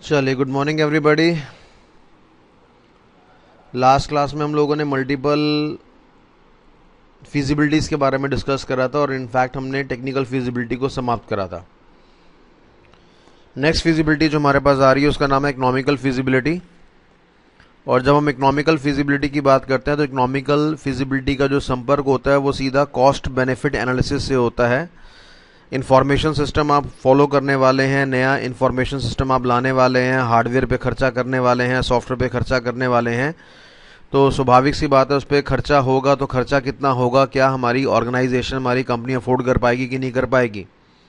चलिए, good morning everybody. Last class में हम लोगों ने मल्टीपल फिजिबिलिटीज़ के बारे में डिस्कस करा था और इनफैक्ट हमने टेक्निकल फिजिबिलिटी को समाप्त करा था। नेक्स्ट फिजिबिलिटी जो हमारे पास आ रही है उसका नाम है इकोनॉमिकल फिजिबिलिटी। और जब हम इकोनॉमिकल फिजिबिलिटी की बात करते हैं तो इकोनॉमिकल फिजिबिलिटी का जो संपर्क होता है वो सीधा कॉस्ट बेनिफिट एनालिसिस से होता है। इंफॉर्मेशन सिस्टम आप फॉलो करने वाले हैं, नया इंफॉर्मेशन सिस्टम आप लाने वाले हैं, हार्डवेयर पे खर्चा करने वाले हैं, सॉफ्टवेयर पे खर्चा करने वाले हैं, तो स्वाभाविक सी बात है उस पर खर्चा होगा। तो खर्चा कितना होगा, क्या हमारी ऑर्गेनाइजेशन, हमारी कंपनी अफोर्ड कर पाएगी कि नहीं कर पाएगी।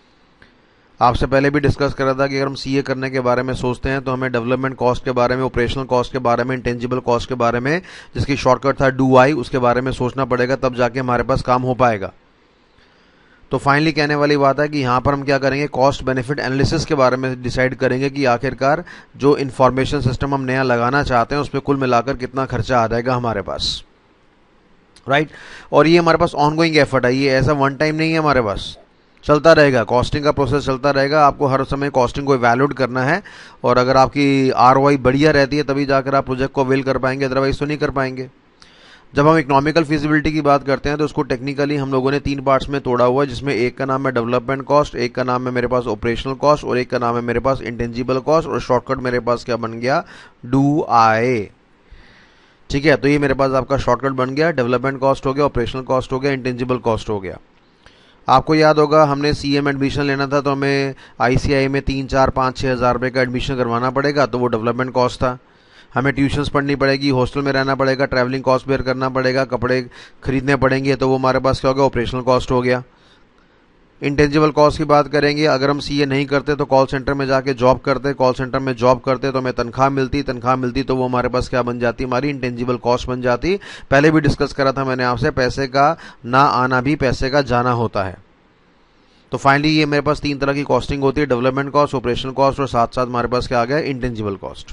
आपसे पहले भी डिस्कस करा था कि अगर हम सीए करने के बारे में सोचते हैं तो हमें डेवलपमेंट कॉस्ट के बारे में, ऑपरेशनल कॉस्ट के बारे में, इंटेंजिबल कॉस्ट के बारे में, जिसकी शॉर्टकट था डू आई, उसके बारे में सोचना पड़ेगा, तब जाके हमारे पास काम हो पाएगा। तो फाइनली कहने वाली बात है कि यहाँ पर हम क्या करेंगे, कॉस्ट बेनिफिट एनालिसिस के बारे में डिसाइड करेंगे कि आखिरकार जो इन्फॉर्मेशन सिस्टम हम नया लगाना चाहते हैं उस पर कुल मिलाकर कितना खर्चा आ जाएगा हमारे पास, राइट। और ये हमारे पास ऑनगोइंग एफर्ट है, ये ऐसा वन टाइम नहीं है, हमारे पास चलता रहेगा, कॉस्टिंग का प्रोसेस चलता रहेगा। आपको हर समय कॉस्टिंग को इवैल्यूएट करना है और अगर आपकी आरओआई बढ़िया रहती है तभी जाकर आप प्रोजेक्ट को अवेल कर पाएंगे, अदरवाइज तो नहीं कर पाएंगे। जब हम इकोनॉमिकल फिजिबिलिटी की बात करते हैं तो उसको टेक्निकली हम लोगों ने 3 पार्ट्स में तोड़ा हुआ है, जिसमें एक का नाम है डेवलपमेंट कॉस्ट, एक का नाम है मेरे पास ऑपरेशनल कॉस्ट और एक का नाम है मेरे पास इंटेंजिबल कॉस्ट। और शॉर्टकट मेरे पास क्या बन गया, डू आई। ठीक है, तो ये मेरे पास आपका शॉर्टकट बन गया, डेवलपमेंट कॉस्ट हो गया, ऑपरेशनल कॉस्ट हो गया, इंटेंजिबल कॉस्ट हो गया। आपको याद होगा हमने सीए में एडमिशन लेना था तो हमें आईसीआई में 3, 4, 5, 6 हज़ार रुपये का एडमिशन करवाना पड़ेगा, तो वो डेवलपमेंट कॉस्ट था। हमें ट्यूशन्स पढ़नी पड़ेगी, हॉस्टल में रहना पड़ेगा, ट्रैवलिंग कॉस्ट बेयर करना पड़ेगा, कपड़े खरीदने पड़ेंगे, तो वो हमारे पास क्या हो गया, ऑपरेशनल कॉस्ट हो गया। इंटेंजिबल कॉस्ट की बात करेंगे, अगर हम सीए नहीं करते तो कॉल सेंटर में जाके जॉब करते, कॉल सेंटर में जॉब करते तो हमें तनख्वाह मिलती, तो वो हमारे पास क्या बन जाती, हमारी इंटेंजिबल कॉस्ट बन जाती। पहले भी डिस्कस करा था मैंने आपसे, पैसे का ना आना भी पैसे का जाना होता है। तो फाइनली ये मेरे पास 3 तरह की कॉस्टिंग होती है, डेवलपमेंट कॉस्ट, ऑपरेशनल कॉस्ट और साथ साथ हमारे पास क्या आ गया, इंटेंजिबल कॉस्ट।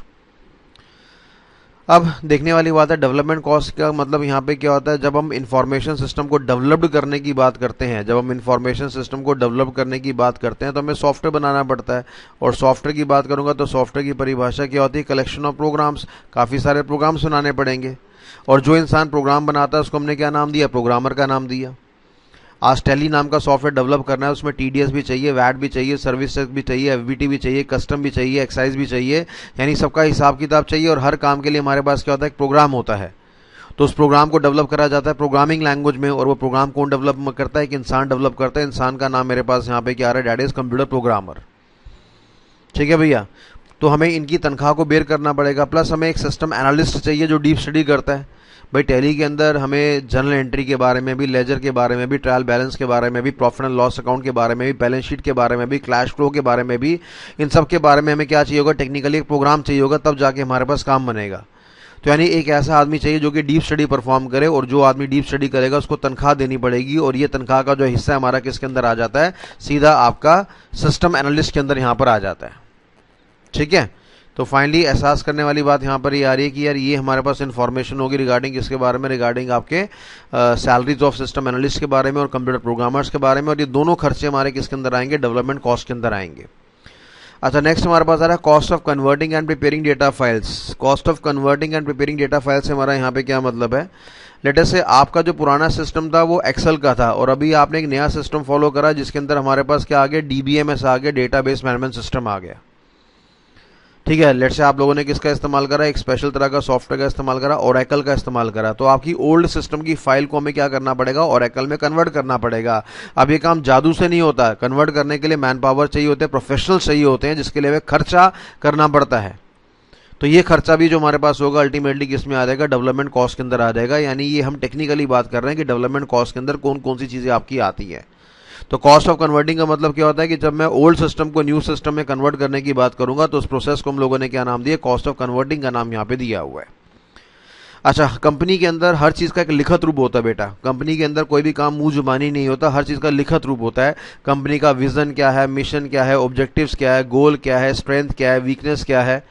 अब देखने वाली बात है डेवलपमेंट कॉस्ट का मतलब यहाँ पे क्या होता है। जब हम इंफॉर्मेशन सिस्टम को डेवलप्ड करने की बात करते हैं, जब हम इंफॉर्मेशन सिस्टम को डेवलप करने की बात करते हैं तो हमें सॉफ्टवेयर बनाना पड़ता है। और सॉफ्टवेयर की बात करूंगा तो सॉफ्टवेयर की परिभाषा क्या होती है, कलेक्शन ऑफ प्रोग्राम्स, काफ़ी सारे प्रोग्राम्स बनाने पड़ेंगे। और जो इंसान प्रोग्राम बनाता है उसको हमने क्या नाम दिया, प्रोग्रामर का नाम दिया। आज टैली नाम का सॉफ्टवेयर डेवलप करना है, उसमें टीडीएस भी चाहिए, वैट भी चाहिए, सर्विस टैक्स भी चाहिए, एफबीटी भी चाहिए, कस्टम भी चाहिए, एक्साइज भी चाहिए, यानी सबका हिसाब किताब चाहिए। और हर काम के लिए हमारे पास क्या होता है, एक प्रोग्राम होता है। तो उस प्रोग्राम को डेवलप करा जाता है प्रोग्रामिंग लैंग्वेज में। और वो प्रोग्राम कौन डेवलप करता है, एक इंसान डेवलप करता है। इंसान का नाम मेरे पास यहाँ पे क्या आ रहा है, डैट इज कंप्यूटर प्रोग्रामर। ठीक है भैया, तो हमें इनकी तनख्वाह को बेयर करना पड़ेगा। प्लस हमें एक सिस्टम एनालिस्ट चाहिए जो डीप स्टडी करता है। भाई टैली के अंदर हमें जर्नल एंट्री के बारे में भी, लेजर के बारे में भी, ट्रायल बैलेंस के बारे में भी, प्रॉफिट एंड लॉस अकाउंट के बारे में भी, बैलेंस शीट के बारे में भी, कैश फ्लो के बारे में भी, इन सब के बारे में हमें क्या चाहिए होगा, टेक्निकली एक प्रोग्राम चाहिए होगा, तब जाके हमारे पास काम बनेगा। तो यानी एक ऐसा आदमी चाहिए जो कि डीप स्टडी परफॉर्म करे। और जो आदमी डीप स्टडी करेगा उसको तनख्वाह देनी पड़ेगी। और ये तनख्वाह का जो हिस्सा है हमारा किसके अंदर आ जाता है, सीधा आपका सिस्टम एनालिस्ट के अंदर यहाँ पर आ जाता है। ठीक है, तो फाइनली एहसास करने वाली बात यहाँ पर ये आ रही है कि यार ये हमारे पास इन्फॉर्मेशन होगी रिगार्डिंग इसके बारे में, रिगार्डिंग आपके सैलरीज ऑफ सिस्टम एनालिस्ट के बारे में और कंप्यूटर प्रोग्रामर्स के बारे में। और ये दोनों खर्चे हमारे किसके अंदर आएंगे, डेवलपमेंट कॉस्ट के अंदर आएंगे। अच्छा, नेक्स्ट हमारे पास आ रहा है cost of converting and preparing data files. Cost of converting and preparing data files से हमारा यहाँ पे क्या मतलब है, लेट अस से आपका जो पुराना सिस्टम था वो एक्सेल का था और अभी आपने एक नया सिस्टम फॉलो करा जिसके अंदर हमारे पास क्या आ गया, डीबीएमएस आ गया, डेटाबेस मैनेजमेंट सिस्टम आ गया। ठीक है, लेट से आप लोगों ने किसका इस्तेमाल करा, एक स्पेशल तरह का सॉफ्टवेयर का इस्तेमाल करा, ओरेकल का इस्तेमाल करा। तो आपकी ओल्ड सिस्टम की फाइल को हमें क्या करना पड़ेगा, ओरेकल में कन्वर्ट करना पड़ेगा। अब ये काम जादू से नहीं होता, कन्वर्ट करने के लिए मैन पावर चाहिए होते हैं, प्रोफेशनल चाहिए होते हैं, जिसके लिए हमें खर्चा करना पड़ता है। तो ये खर्चा भी जो हमारे पास होगा अल्टीमेटली किस में आ जाएगा, डेवलपमेंट कॉस्ट के अंदर आ जाएगा। यानी ये हम टेक्निकली बात कर रहे हैं कि डेवलपमेंट कॉस्ट के अंदर कौन कौन सी चीजें आपकी आती है। तो कॉस्ट ऑफ कन्वर्टिंग का मतलब क्या होता है कि जब मैं ओल्ड सिस्टम को न्यू सिस्टम में कन्वर्ट करने की बात करूंगा तो उस प्रोसेस को हम लोगों ने क्या नाम दिया, कॉस्ट ऑफ कन्वर्टिंग का नाम यहाँ पे दिया हुआ है। अच्छा, कंपनी के अंदर हर चीज का एक लिखित रूप होता है बेटा। कंपनी के अंदर कोई भी काम मुंह जुबानी नहीं होता, हर चीज का लिखित रूप होता है। कंपनी का विजन क्या है, मिशन क्या है, ऑब्जेक्टिव्स क्या है, गोल क्या है, स्ट्रेंथ क्या है, वीकनेस क्या है।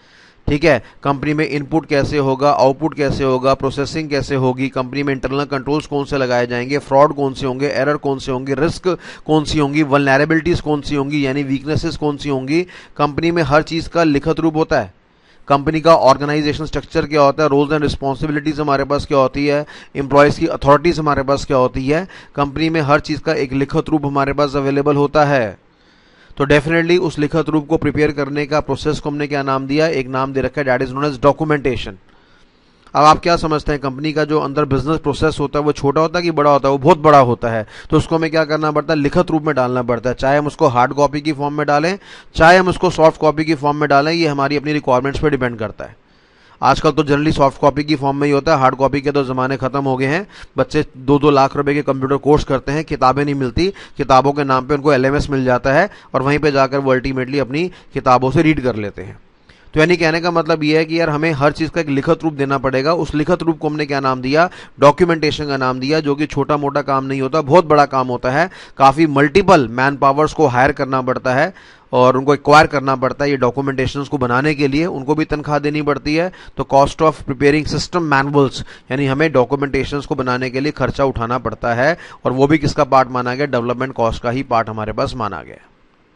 ठीक है, कंपनी में इनपुट कैसे होगा, आउटपुट कैसे होगा, प्रोसेसिंग कैसे होगी, कंपनी में इंटरनल कंट्रोल्स कौन से लगाए जाएंगे, फ्रॉड कौन से होंगे, एरर कौन से होंगे, रिस्क कौन सी होंगी, वल्नरेबिलिटीज कौन सी होंगी यानी वीकनेसेस कौन सी होंगी। कंपनी में हर चीज का लिखित रूप होता है। कंपनी का ऑर्गेनाइजेशन स्ट्रक्चर क्या होता है, रोल्स एंड रिस्पॉन्सिबिलिटीज हमारे पास क्या होती है, एम्प्लॉयज की अथॉरिटीज हमारे पास क्या होती है। कंपनी में हर चीज का एक लिखित रूप हमारे पास अवेलेबल होता है। तो डेफिनेटली उस लिखित रूप को प्रिपेयर करने का प्रोसेस को हमने क्या नाम दिया, एक नाम दे रखा है, that is known as documentation. अब आप क्या समझते हैं, कंपनी का जो अंदर बिजनेस प्रोसेस होता है वो छोटा होता है कि बड़ा होता है? वो बहुत बड़ा होता है। तो उसको हमें क्या करना पड़ता है, लिखित रूप में डालना पड़ता है, चाहे हम उसको हार्ड कॉपी की फॉर्म में डालें, चाहे हम उसको सॉफ्ट कॉपी की फॉर्म में डालें, ये हमारी अपनी रिक्वायरमेंट्स पर डिपेंड करता है। आजकल तो जनरली सॉफ्ट कॉपी की फॉर्म में ही होता है, हार्ड कॉपी के तो ज़माने खत्म हो गए हैं। बच्चे 2-2 लाख रुपए के कंप्यूटर कोर्स करते हैं, किताबें नहीं मिलती, किताबों के नाम पे उनको एलएमएस मिल जाता है और वहीं पे जाकर वो अल्टीमेटली अपनी किताबों से रीड कर लेते हैं। तो यानी कहने का मतलब ये है कि यार हमें हर चीज़ का एक लिखित रूप देना पड़ेगा। उस लिखित रूप को हमने क्या नाम दिया, डॉक्यूमेंटेशन का नाम दिया, जो कि छोटा मोटा काम नहीं होता, बहुत बड़ा काम होता है। काफ़ी मल्टीपल मैन पावर्स को हायर करना पड़ता है और उनको एक्वायर करना पड़ता है। ये डॉक्यूमेंटेशंस को बनाने के लिए उनको भी तनख्वाह देनी पड़ती है। तो cost of preparing system manuals यानी हमें डॉक्यूमेंटेशंस को बनाने के लिए खर्चा उठाना पड़ता है और वो भी किसका पार्ट माना गया, डेवलपमेंट कॉस्ट का ही पार्ट हमारे पास माना गया।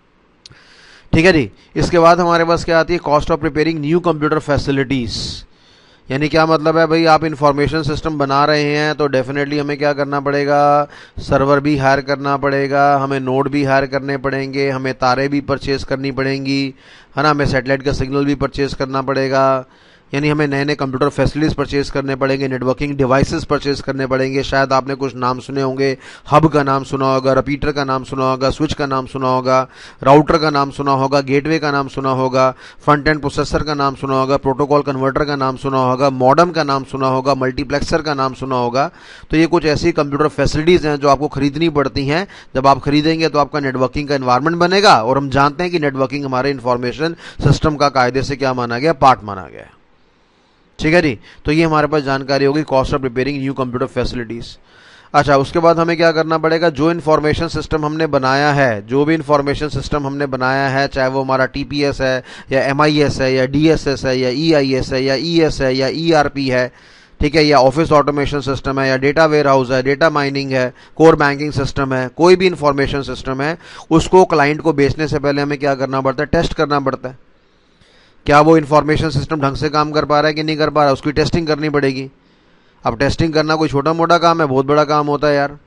ठीक है जी। इसके बाद हमारे पास क्या आती है, cost of preparing new computer facilities. यानी क्या मतलब है भाई, आप इंफॉर्मेशन सिस्टम बना रहे हैं तो डेफिनेटली हमें क्या करना पड़ेगा, सर्वर भी हायर करना पड़ेगा, हमें नोड भी हायर करने पड़ेंगे, हमें तारें भी परचेज करनी पड़ेंगी, है ना, हमें सैटेलाइट का सिग्नल भी परचेज करना पड़ेगा। यानी हमें नए नए कंप्यूटर फैसिलिटीज परचेज करने पड़ेंगे, नेटवर्किंग डिवाइसेस परचेज करने पड़ेंगे। शायद आपने कुछ नाम सुने होंगे, हब का नाम सुना होगा, रिपीटर का नाम सुना होगा, स्विच का नाम सुना होगा, राउटर का नाम सुना होगा, गेटवे का नाम सुना होगा, फ्रंट एंड प्रोसेसर का नाम सुना होगा, प्रोटोकॉल कन्वर्टर का नाम सुना होगा, मॉडेम का नाम सुना होगा, मल्टीप्लेक्सर का नाम सुना होगा। तो ये कुछ ऐसी कंप्यूटर फैसिलिटीज हैं जो आपको खरीदनी पड़ती हैं। जब आप खरीदेंगे तो आपका नेटवर्किंग का एनवायरमेंट बनेगा और हम जानते हैं कि नेटवर्किंग हमारे इंफॉर्मेशन सिस्टम का कायदे से क्या माना गया, पार्ट माना गया। ठीक है जी। तो ये हमारे पास जानकारी होगी cost of preparing new computer facilities. अच्छा, उसके बाद हमें क्या करना पड़ेगा, जो इन्फॉर्मेशन सिस्टम हमने बनाया है, जो भी इन्फॉर्मेशन सिस्टम हमने बनाया है, चाहे वो हमारा टीपीएस है या एमआईएस है या डीएसएस है या ईआईएस है या ईएस है या ईआरपी है, ठीक है, या ऑफिस ऑटोमेशन सिस्टम है या डेटा वेयर हाउस है, डेटा माइनिंग है, कोर बैंकिंग सिस्टम है, कोई भी इंफॉर्मेशन सिस्टम है, उसको क्लाइंट को बेचने से पहले हमें क्या करना पड़ता है, टेस्ट करना पड़ता है। क्या वो इन्फॉर्मेशन सिस्टम ढंग से काम कर पा रहा है कि नहीं कर पा रहा है, उसकी टेस्टिंग करनी पड़ेगी। अब टेस्टिंग करना कोई छोटा मोटा काम है, बहुत बड़ा काम होता है यार।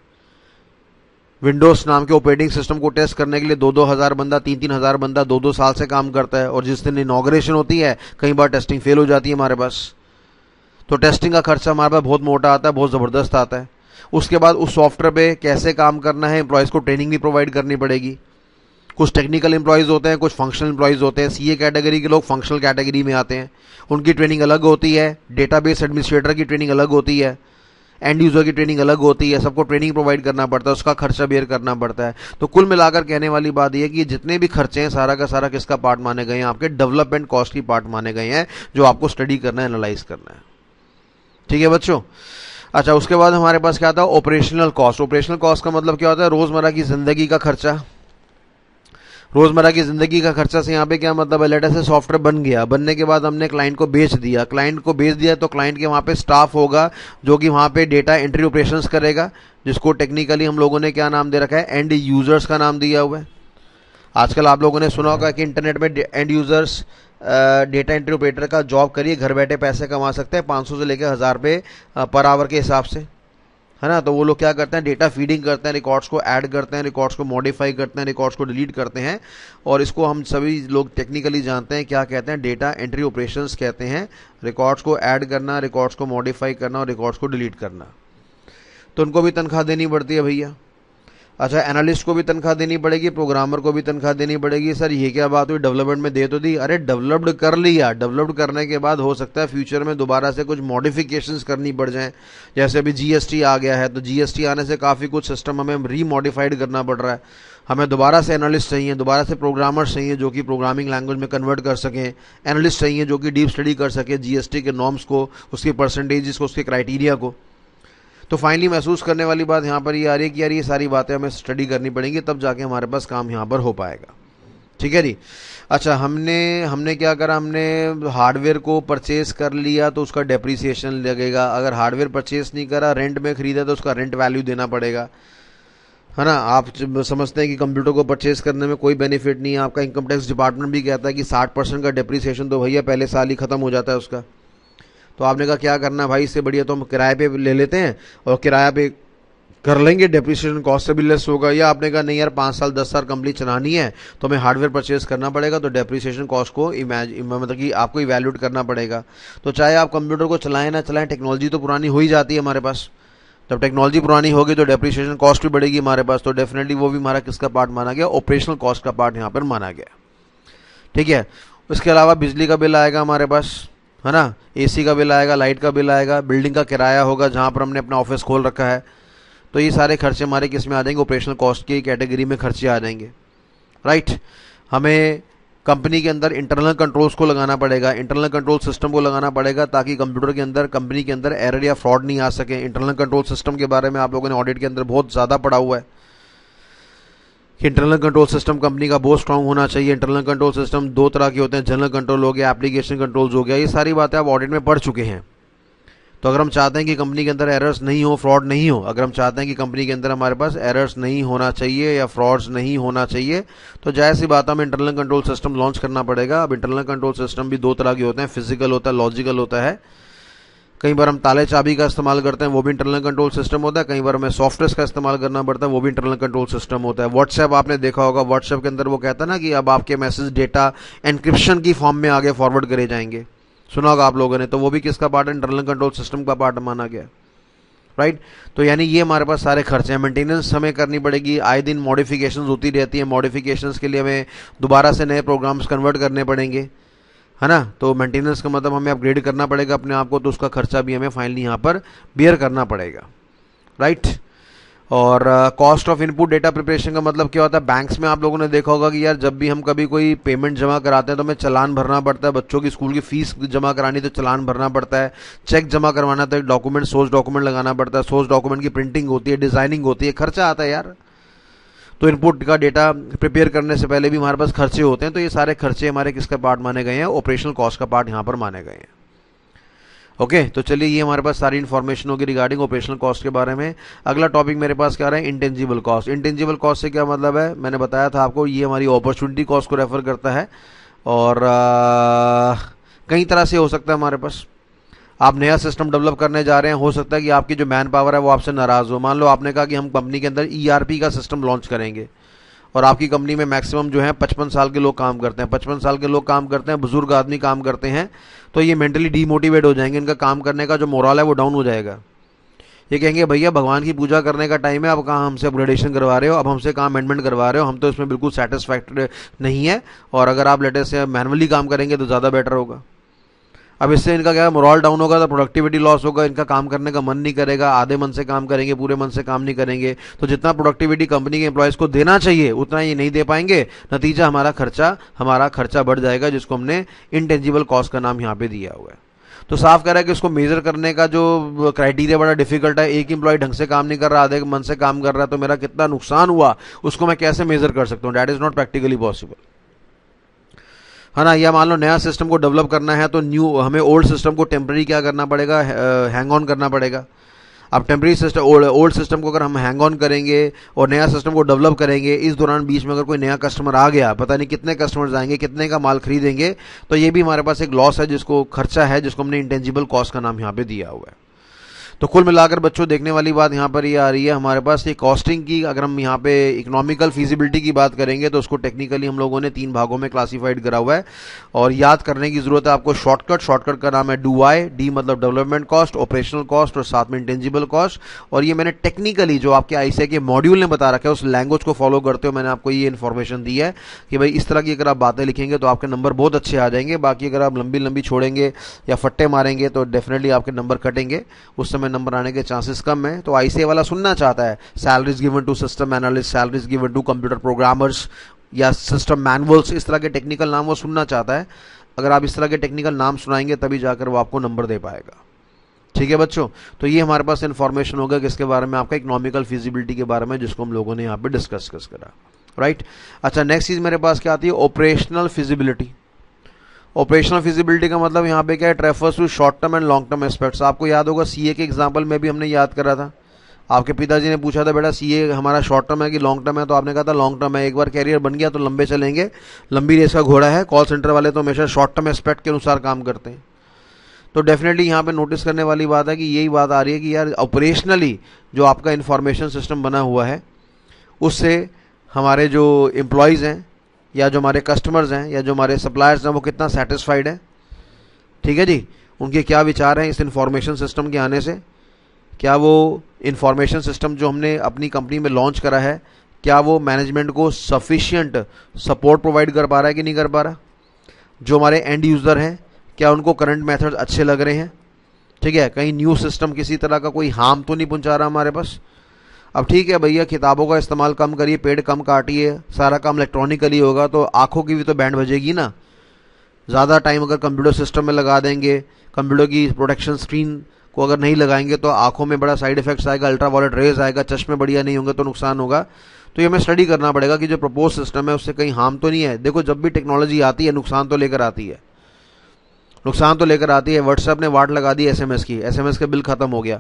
विंडोज नाम के ऑपरेटिंग सिस्टम को टेस्ट करने के लिए 2-2 हज़ार बंदा, 3-3 हज़ार बंदा 2-2 साल से काम करता है और जिस दिन इनॉग्रेशन होती है कई बार टेस्टिंग फेल हो जाती है हमारे पास। तो टेस्टिंग का खर्चा हमारे पास बहुत मोटा आता है, बहुत ज़बरदस्त आता है। उसके बाद उस सॉफ्टवेयर पे कैसे काम करना है, एम्प्लॉयज़ को ट्रेनिंग भी प्रोवाइड करनी पड़ेगी। कुछ टेक्निकल एम्प्लॉयज़ होते हैं, कुछ फंक्शनल एम्प्लॉयज़ होते हैं। सीए कैटेगरी के लोग फंक्शनल कैटेगरी में आते हैं, उनकी ट्रेनिंग अलग होती है। डेटाबेस एडमिनिस्ट्रेटर की ट्रेनिंग अलग होती है, एंड यूजर की ट्रेनिंग अलग होती है। सबको ट्रेनिंग प्रोवाइड करना पड़ता है, उसका खर्चा बेयर करना पड़ता है। तो कुल मिलाकर कहने वाली बात यह है कि जितने भी खर्चे हैं सारा का सारा किसका पार्ट माने गए हैं, आपके डेवलपमेंट कॉस्ट की पार्ट माने गए हैं, जो आपको स्टडी करना है, एनालाइज करना है। ठीक है बच्चों। अच्छा, उसके बाद हमारे पास क्या आता है, ऑपरेशनल कॉस्ट। ऑपरेशनल कॉस्ट का मतलब क्या होता है, रोजमर्रा की जिंदगी का खर्चा। रोजमर्रा की जिंदगी का खर्चा से यहाँ पे क्या मतलब है, लेटर से सॉफ्टवेयर बन गया, बनने के बाद हमने क्लाइंट को बेच दिया, क्लाइंट को बेच दिया तो क्लाइंट के वहाँ पे स्टाफ होगा जो कि वहाँ पे डेटा एंट्री ऑपरेशंस करेगा, जिसको टेक्निकली हम लोगों ने क्या नाम दे रखा है, एंड यूजर्स का नाम दिया हुआ है। आजकल आप लोगों ने सुना होगा कि इंटरनेट में end users data entry operator का जॉब करिए, घर बैठे पैसे कमा सकते हैं 500 से लेकर 1000 रुपये पर आवर के हिसाब से, है ना। तो वो लोग क्या करते हैं, डेटा फीडिंग करते हैं, रिकॉर्ड्स को ऐड करते हैं, रिकॉर्ड्स को मॉडिफाई करते हैं, रिकॉर्ड्स को डिलीट करते हैं, और इसको हम सभी लोग टेक्निकली जानते हैं क्या कहते हैं, डेटा एंट्री ऑपरेशंस कहते हैं। रिकॉर्ड्स को ऐड करना, रिकॉर्ड्स को मॉडिफाई करना और रिकॉर्ड्स को डिलीट करना। तो उनको भी तनख्वाह देनी पड़ती है भैया। अच्छा, एनालिस्ट को भी तनख्वाह देनी पड़ेगी, प्रोग्रामर को भी तनख्वाह देनी पड़ेगी। सर ये क्या बात हुई, डेवलपमेंट में दे तो दी, अरे डेवलप्ड कर लिया, डेवलप्ड करने के बाद हो सकता है फ्यूचर में दोबारा से कुछ मॉडिफिकेशंस करनी पड़ जाएं। जैसे अभी जीएसटी आ गया है, तो जीएसटी आने से काफ़ी कुछ सिस्टम हमें रीमॉडिफाइड करना पड़ रहा है। हमें दोबारा से एनालिस्ट चाहिए, दोबारा से प्रोग्रामर्स चाहिए जो कि प्रोग्रामिंग लैंग्वेज में कन्वर्ट कर सकें, एनालिस्ट चाहिए जो कि डीप स्टडी कर सके जीएसटी के नॉर्म्स को, उसके परसेंटेजेस को, उसके क्राइटेरिया को। तो फाइनली महसूस करने वाली बात यहाँ पर ये आ रही है कि यार ये सारी बातें हमें स्टडी करनी पड़ेंगी, तब जाके हमारे पास काम यहाँ पर हो पाएगा। ठीक है जी। अच्छा, हमने हमने क्या करा, हमने हार्डवेयर को परचेस कर लिया तो उसका डेप्रिसिएशन लगेगा। अगर हार्डवेयर परचेस नहीं करा, रेंट में खरीदा, तो उसका रेंट वैल्यू देना पड़ेगा, है ना। आप समझते हैं कि कंप्यूटर को परचेस करने में कोई बेनिफिट नहीं है। आपका इनकम टैक्स डिपार्टमेंट भी कहता है कि 60% का डेप्रिसिएशन तो भैया पहले साल ही खत्म हो जाता है उसका। तो आपने कहा क्या करना है भाई, इससे बढ़िया तो हम किराए पे ले लेते हैं और किराया पे कर लेंगे, डेप्रिसिएशन कॉस्ट से भी लेस होगा। या आपने कहा नहीं यार 5 साल 10 साल कंप्लीट चलानी है तो हमें हार्डवेयर परचेस करना पड़ेगा, तो डेप्रिसिएशन कॉस्ट को मतलब कि आपको इवैल्यूएट करना पड़ेगा। तो चाहे आप कंप्यूटर को चलाएं ना चलाएं, टेक्नोलॉजी तो पुरानी हो ही जाती है हमारे पास। जब टेक्नोलॉजी पुरानी होगी तो डेप्रिसिएशन कॉस्ट भी बढ़ेगी हमारे पास, तो डेफिनेटली वो भी हमारा किसका पार्ट माना गया, ऑपरेशनल कॉस्ट का पार्ट यहाँ पर माना गया। ठीक है। उसके अलावा बिजली का बिल आएगा हमारे पास, है ना, एसी का बिल आएगा, लाइट का बिल आएगा, बिल्डिंग का किराया होगा जहाँ पर हमने अपना ऑफिस खोल रखा है। तो ये सारे खर्चे हमारे किस में आ जाएंगे, ऑपरेशनल कॉस्ट की कैटेगरी में खर्चे आ जाएंगे। राइट। हमें कंपनी के अंदर इंटरनल कंट्रोल्स को लगाना पड़ेगा, इंटरनल कंट्रोल सिस्टम को लगाना पड़ेगा ताकि कंप्यूटर के अंदर, कंपनी के अंदर एरर या फ्रॉड नहीं आ सके। इंटरनल कंट्रोल सिस्टम के बारे में आप लोगों ने ऑडिट के अंदर बहुत ज़्यादा पढ़ा हुआ है कि इंटरनल कंट्रोल सिस्टम कंपनी का बहुत स्ट्रांग होना चाहिए। इंटरनल कंट्रोल सिस्टम 2 तरह के होते हैं, जनरल कंट्रोल हो गया, एप्लीकेशन कंट्रोल्स हो गया। ये सारी बातें आप ऑडिट में पढ़ चुके हैं। तो अगर हम चाहते हैं कि कंपनी के अंदर एरर्स नहीं हो, फ्रॉड नहीं हो, अगर हम चाहते हैं कि कंपनी के अंदर हमारे पास एरर्स नहीं होना चाहिए या फ्रॉड्स नहीं होना चाहिए, तो जाहिर सी बात हमें इंटरनल कंट्रोल सिस्टम लॉन्च करना पड़ेगा। अब इंटरनल कंट्रोल सिस्टम भी 2 तरह के होते हैं, फिजिकल होता है, लॉजिकल होता है। कई बार हम ताले चाबी का इस्तेमाल करते हैं, वो भी इंटरनल कंट्रोल सिस्टम होता है। कई बार हमें सॉफ्टवेयर का इस्तेमाल करना पड़ता है, वो भी इंटरनल कंट्रोल सिस्टम होता है। व्हाट्सएप आपने देखा होगा, व्हाट्सएप के अंदर वो कहता है ना कि अब आपके मैसेज डेटा एनक्रिप्शन की फॉर्म में आगे फॉरवर्ड करे जाएंगे, सुना होगा आप लोगों ने। तो वो भी किसका पार्ट है, इंटरनल कंट्रोल सिस्टम का पार्ट माना गया। राइट। तो यानी ये हमारे पास सारे खर्चे हैं। मेंटेनेंस हमें करनी पड़ेगी, आए दिन मॉडिफिकेशंस होती रहती है, मॉडिफिकेशंस के लिए हमें दोबारा से नए प्रोग्राम्स कन्वर्ट करने पड़ेंगे, है ना। तो मेंटेनेंस का मतलब हमें अपग्रेड करना पड़ेगा अपने आप को, तो उसका खर्चा भी हमें फाइनली यहाँ पर बियर करना पड़ेगा। राइट। और cost of input data preparation का मतलब क्या होता है, बैंक्स में आप लोगों ने देखा होगा कि यार जब भी हम कभी कोई पेमेंट जमा कराते हैं तो हमें चालान भरना पड़ता है। बच्चों की स्कूल की फीस जमा करानी तो चालान भरना पड़ता है, चेक जमा करवाना तो एक डॉक्यूमेंट, सोर्स डॉक्यूमेंट लगाना पड़ता है, सोर्स डॉक्यूमेंट की प्रिंटिंग होती है, डिजाइनिंग होती है, खर्चा आता है यार। तो इनपुट का डेटा प्रिपेयर करने से पहले भी हमारे पास खर्चे होते हैं। तो ये सारे खर्चे हमारे किसका पार्ट माने गए हैं, ऑपरेशनल कॉस्ट का पार्ट यहाँ पर माने गए हैं। ओके। तो चलिए ये हमारे पास सारी इन्फॉर्मेशन होगी रिगार्डिंग ऑपरेशनल कॉस्ट के बारे में। अगला टॉपिक मेरे पास क्या रहा है, इंटेंजिबल कॉस्ट। इंटेंजिबल कॉस्ट से क्या मतलब है, मैंने बताया था आपको, ये हमारी अपॉर्चुनिटी कॉस्ट को रेफर करता है। और कई तरह से हो सकता है हमारे पास। आप नया सिस्टम डेवलप करने जा रहे हैं, हो सकता है कि आपकी जो मैन पावर है वो आपसे नाराज हो। मान लो आपने कहा कि हम कंपनी के अंदर ERP का सिस्टम लॉन्च करेंगे, और आपकी कंपनी में मैक्सिमम जो है 55 साल के लोग काम करते हैं, 55 साल के लोग काम करते हैं, बुजुर्ग आदमी काम करते हैं। तो ये मेंटली डीमोटिवेट हो जाएंगे, इनका काम करने का जो मोरल है वो डाउन हो जाएगा। ये कहेंगे भैया भगवान की पूजा करने का टाइम है, अब कहाँ हमसे अपग्रेडेशन करवा रहे हो, अब हमसे कहाँ अमेंडमेंट करवा रहे हो, हम तो इसमें बिल्कुल सेटिस्फैक्टरी नहीं है। और अगर आप लेटेस्ट से मैनुअली काम करेंगे तो ज़्यादा बेटर होगा। अब इससे इनका क्या मोरल डाउन होगा, तो प्रोडक्टिविटी लॉस होगा, इनका काम करने का मन नहीं करेगा, आधे मन से काम करेंगे, पूरे मन से काम नहीं करेंगे। तो जितना प्रोडक्टिविटी कंपनी के एम्प्लॉयज़ को देना चाहिए उतना ये नहीं दे पाएंगे, नतीजा हमारा खर्चा बढ़ जाएगा, जिसको हमने इंटेंजिबल कॉस्ट का नाम यहाँ पे दिया हुआ है। तो साफ कह रहा है कि उसको मेजर करने का जो क्राइटेरिया बड़ा डिफिकल्ट है। एक एम्प्लॉय ढंग से काम नहीं कर रहा, आधे मन से काम कर रहा है, तो मेरा कितना नुकसान हुआ उसको मैं कैसे मेजर कर सकता हूँ, that is not practically possible, है ना। या मान लो नया सिस्टम को डेवलप करना है, तो हमें ओल्ड सिस्टम को टेम्पररी क्या करना पड़ेगा, हैंग ऑन करना पड़ेगा। अब टेम्पररी सिस्टम, ओल्ड सिस्टम को अगर हम हैंग ऑन करेंगे और नया सिस्टम को डेवलप करेंगे, इस दौरान बीच में अगर कोई नया कस्टमर आ गया, पता नहीं कितने कस्टमर्स आएंगे, कितने का माल खरीदेंगे, तो ये भी हमारे पास एक लॉस है, जिसको खर्चा है, जिसको हमने इंटेंजिबल कॉस्ट का नाम यहाँ पे दिया हुआ है। तो कुल मिलाकर बच्चों देखने वाली बात यहाँ पर ये आ रही है हमारे पास, ये कॉस्टिंग की, अगर हम यहाँ पे इकोनॉमिकल फिजिबिलिटी की बात करेंगे तो उसको टेक्निकली हम लोगों ने 3 भागों में क्लासिफाइड करा हुआ है। और याद करने की जरूरत है आपको शॉर्टकट का नाम है डूआई। डी मतलब डेवलपमेंट कॉस्ट, ऑपरेशनल कॉस्ट और साथ में इंटेंजिबल कॉस्ट। और ये मैंने टेक्निकली जो आपके आईसीए के मॉड्यूल ने बता रखा है उस लैंग्वेज को फॉलो करते हुए मैंने आपको ये इन्फॉर्मेशन दी है कि भाई इस तरह की अगर आप बातें लिखेंगे तो आपके नंबर बहुत अच्छे आ जाएंगे। बाकी अगर आप लंबी छोड़ेंगे या फट्टे मारेंगे तो डेफिनेटली आपके नंबर कटेंगे, उस समय नंबर आने के चांसेस कम है। तो आईसीए वाला सुनना चाहता है salaries given to system analyst, salaries given to computer programmers या सिस्टम मैनुअल्स, इस तरह के टेक्निकल नाम वो सुनना चाहता है। अगर आप इस तरह के टेक्निकल नाम सुनाएंगे तभी जाकर वो आपको नंबर दे पाएगा। ठीक है बच्चों, तो ये हमारे पास इन्फॉर्मेशन होगा किसके बारे में, आपका इकोनॉमिकल फिजिबिलिटी के बारे में, जिसको हम लोगों ने यहाँ पे डिस्कस करा। राइट। अच्छा, नेक्स्ट चीज मेरे पास क्या आती है, ऑपरेशनल फिजिबिलिटी। ऑपरेशनल फिजिबिलिटी का मतलब यहाँ पे क्या है, refers to short term and long term aspects. आपको याद होगा सीए के एग्जांपल में भी हमने याद करा था, आपके पिताजी ने पूछा था बेटा सीए हमारा शॉर्ट टर्म है कि लॉन्ग टर्म है, तो आपने कहा था लॉन्ग टर्म है। एक बार कैरियर बन गया तो लंबे चलेंगे, लंबी रेस का घोड़ा है। कॉल सेंटर वाले तो हमेशा शॉर्ट टर्म एस्पेक्ट के अनुसार काम करते हैं। तो डेफिनेटली यहाँ पे नोटिस करने वाली बात है कि यही बात आ रही है कि यार ऑपरेशनली जो आपका इंफॉर्मेशन सिस्टम बना हुआ है उससे हमारे जो एम्प्लॉयज़ हैं या जो हमारे कस्टमर्स हैं या जो हमारे सप्लायर्स हैं वो कितना सेटिस्फाइड है। ठीक है जी, उनके क्या विचार हैं इस इंफॉर्मेशन सिस्टम के आने से। क्या वो इंफॉर्मेशन सिस्टम जो हमने अपनी कंपनी में लॉन्च करा है, क्या वो मैनेजमेंट को सफिशिएंट सपोर्ट प्रोवाइड कर पा रहा है कि नहीं कर पा रहा। जो हमारे एंड यूज़र हैं क्या उनको करंट मेथड्स अच्छे लग रहे हैं। ठीक है, कहीं न्यू सिस्टम किसी तरह का कोई हार्म तो नहीं पहुंचा रहा हमारे पास। अब ठीक है भैया, किताबों का इस्तेमाल कम करिए, पेड़ कम काटिए, सारा काम इलेक्ट्रॉनिकली होगा तो आंखों की भी तो बैंड बजेगी ना। ज़्यादा टाइम अगर कंप्यूटर सिस्टम में लगा देंगे, कंप्यूटर की प्रोटेक्शन स्क्रीन को अगर नहीं लगाएंगे तो आंखों में बड़ा साइड इफेक्ट्स आएगा, अल्ट्रावायलेट रेज आएगा, चश्मे बढ़िया नहीं होंगे तो नुकसान होगा। तो ये हमें स्टडी करना पड़ेगा कि जो प्रपोज सिस्टम है उससे कहीं हार्म तो नहीं है। देखो, जब भी टेक्नोलॉजी आती है नुकसान तो लेकर आती है, नुकसान तो लेकर आती है। व्हाट्सएप ने वाट लगा दी एसएमएस की, एसएमएस का बिल खत्म हो गया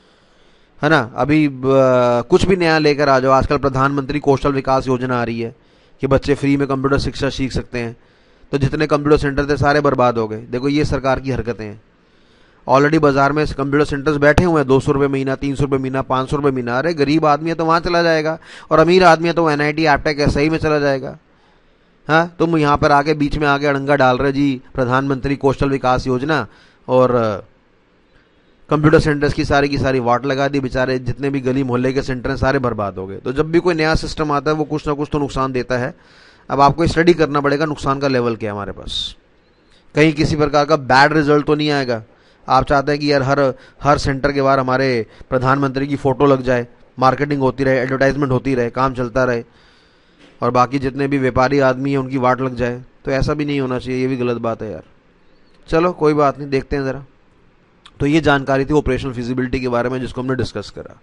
है ना। अभी कुछ भी नया लेकर आ जाओ, आजकल प्रधानमंत्री कौशल विकास योजना आ रही है कि बच्चे फ्री में कंप्यूटर शिक्षा सीख सकते हैं, तो जितने कंप्यूटर सेंटर थे सारे बर्बाद हो गए। देखो ये सरकार की हरकतें हैं। ऑलरेडी बाजार में कंप्यूटर सेंटर्स बैठे हुए हैं, 200 रुपये महीना, 300 रुपये महीना, 500 रुपये महीना। अरे गरीब आदमी है तो वहाँ चला जाएगा, और अमीर आदमी है तो एनआईटी एप्टेक एसआई में चला जाएगा। हाँ, तुम यहाँ पर आके बीच में आके अड़ंगा डाल रहे जी प्रधानमंत्री कौशल विकास योजना, और कंप्यूटर सेंटर्स की सारी वाट लगा दी। बेचारे जितने भी गली मोहल्ले के सेंटर हैं सारे बर्बाद हो गए। तो जब भी कोई नया सिस्टम आता है वो कुछ ना कुछ तो नुकसान देता है। अब आपको स्टडी करना पड़ेगा नुकसान का लेवल क्या है हमारे पास, कहीं किसी प्रकार का बैड रिजल्ट तो नहीं आएगा। आप चाहते हैं कि यार हर सेंटर के बाहर हमारे प्रधानमंत्री की फोटो लग जाए, मार्केटिंग होती रहे, एडवर्टाइजमेंट होती रहे, काम चलता रहे, और बाकी जितने भी व्यापारी आदमी हैं उनकी वाट लग जाए। तो ऐसा भी नहीं होना चाहिए, ये भी गलत बात है यार। चलो कोई बात नहीं, देखते हैं ज़रा। तो ये जानकारी थी ऑपरेशनल फिजिबिलिटी के बारे में जिसको हमने डिस्कस करा।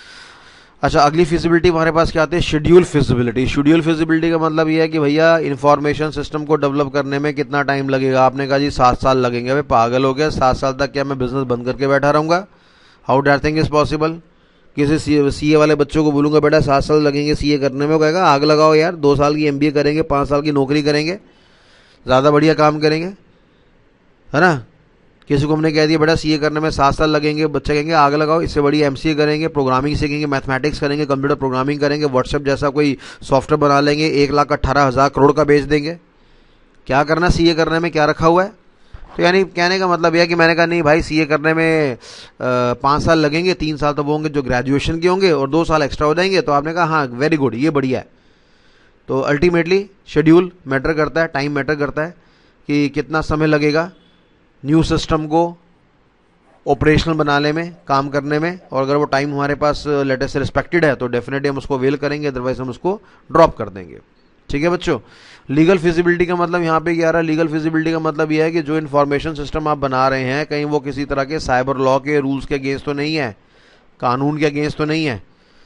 अच्छा, अगली फिजिबिलिटी हमारे पास क्या आती है, शेड्यूल फिजिबिलिटी। शेड्यूल फिजिबिलिटी का मतलब ये है कि भैया इंफॉर्मेशन सिस्टम को डेवलप करने में कितना टाइम लगेगा। आपने कहा जी 7 साल लगेंगे। अबे पागल हो गया, 7 साल तक क्या मैं बिजनेस बंद करके बैठा रहूँगा। How that thing is possible. किसी सीए वाले बच्चों को बोलूँगा बेटा 7 साल लगेंगे सीए करने में, वो कहेगा आग लगाओ यार, 2 साल की एमबीए करेंगे, 5 साल की नौकरी करेंगे, ज़्यादा बढ़िया काम करेंगे, है ना। किसी को हमने कह दिया बेटा सीए करने में 7 साल लगेंगे, बच्चे कहेंगे आग लगाओ, इससे बड़ी एमसीए करेंगे, प्रोग्रामिंग सीखेंगे, मैथमेटिक्स करेंगे, कंप्यूटर प्रोग्रामिंग करेंगे, व्हाट्सएप जैसा कोई सॉफ्टवेयर बना लेंगे, 1,18,000 करोड़ का बेच देंगे। क्या करना सीए करने में, क्या रखा हुआ है। तो यानी कहने का मतलब यह है कि मैंने कहा नहीं भाई सीए करने में 5 साल लगेंगे, 3 साल तो वो होंगे जो ग्रेजुएशन के होंगे और 2 साल एक्स्ट्रा हो जाएंगे। तो आपने कहा हाँ वेरी गुड, ये बढ़िया है। तो अल्टीमेटली शेड्यूल मैटर करता है, टाइम मैटर करता है कि कितना समय लगेगा न्यू सिस्टम को ऑपरेशनल बनाने में, काम करने में। और अगर वो टाइम हमारे पास लेटेस्ट से रिस्पेक्टेड है तो डेफिनेटली हम उसको वेल करेंगे, अदरवाइज हम उसको ड्रॉप कर देंगे। ठीक है बच्चों। लीगल फिजिबिलिटी का मतलब यहाँ पे क्या रहा, लीगल फिजिबिलिटी का मतलब यह है कि जो इन्फॉर्मेशन सिस्टम आप बना रहे हैं कहीं वो किसी तरह के साइबर लॉ के रूल्स के अगेंस्ट तो नहीं है, कानून के अगेंस्ट तो नहीं है।